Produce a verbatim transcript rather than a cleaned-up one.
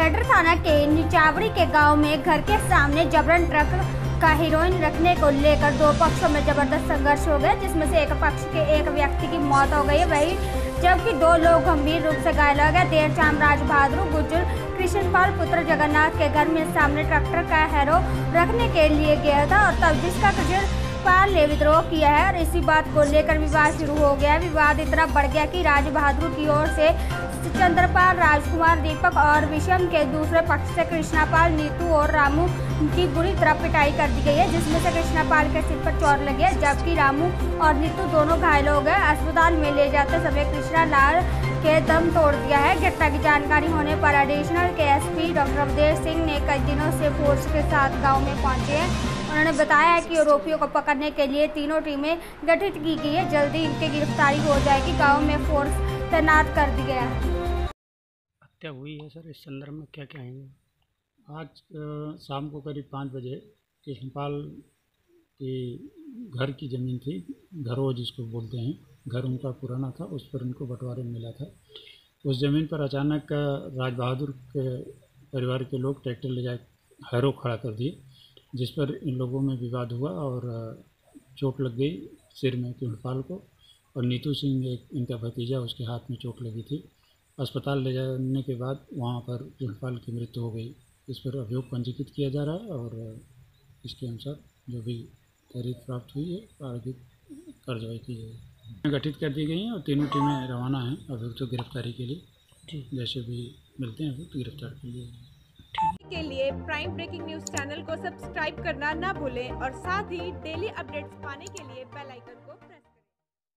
Header थाना के निचावड़ी के गांव में घर के सामने जबरन ट्रक का हेरोइन रखने को लेकर दो पक्षों में जबरदस्त संघर्ष हो गया, जिसमें से एक पक्ष के एक व्यक्ति की मौत हो गई, वही जबकि दो लोग गंभीर रूप से घायल हो गए। देर शाम राज बहादुर गुर्जर कृष्णपाल पुत्र जगन्नाथ के घर में सामने ट्रैक्टर का हैरो रखने के लिए गया था और तब जिसका कृष्णपाल ने विद्रोह किया है और इसी बात को लेकर विवाद शुरू हो गया। विवाद इतना बढ़ गया कि राज बहादुर की ओर से चंद्रपाल, राजकुमार, दीपक और विषम के दूसरे पक्ष से कृष्णपाल, नीतू और रामू की बुरी तरह पिटाई कर दी गई है, जिसमें से कृष्णपाल के सिर पर चोट लगी है, जबकि रामू और नीतू दोनों घायल हो गए। अस्पताल में ले जाते समय कृष्णालाल के दम तोड़ दिया है। घटना की जानकारी होने पर एडिशनल के S P doctor Awadhesh Singh ने कई दिनों से फोर्स के साथ गाँव में पहुँचे हैं। उन्होंने बताया कि आरोपियों को पकड़ने के लिए तीनों टीमें गठित की गई है, जल्दी इनकी गिरफ्तारी हो जाएगी। गाँव में फोर्स तैनात कर दी गया है। हत्या हुई है सर, इस संदर्भ में क्या कहेंगे? आज आ, शाम को करीब पाँच बजे कृष्णपाल की घर की ज़मीन थी, घरों जिसको बोलते हैं, घर उनका पुराना था, उस पर उनको बंटवारे में मिला था। उस ज़मीन पर अचानक राज बहादुर के परिवार के लोग ट्रैक्टर ले जाए हैरो खड़ा कर दिए, जिस पर इन लोगों में विवाद हुआ और चोट लग गई सिर में कृष्णपाल को, और नीतू सिंह एक इनका भतीजा, उसके हाथ में चोट लगी थी। अस्पताल ले जाने के बाद वहाँ पर कृष्णपाल की मृत्यु हो गई। इस पर अभियोग पंजीकृत किया जा रहा है और इसके अनुसार जो भी तहरीर प्राप्त हुई है आगे कार्रवाई की जाएगी। गठित कर दी गई हैं और तीनों टीमें रवाना हैं अभियुक्तों की गिरफ्तारी के लिए। जैसे भी मिलते हैं अभियुक्त गिरफ्तार के लिए के लिए प्राइम ब्रेकिंग न्यूज चैनल को सब्सक्राइब करना ना भूलें और साथ ही डेली अपडेट्स पाने के लिए बेल आइकन को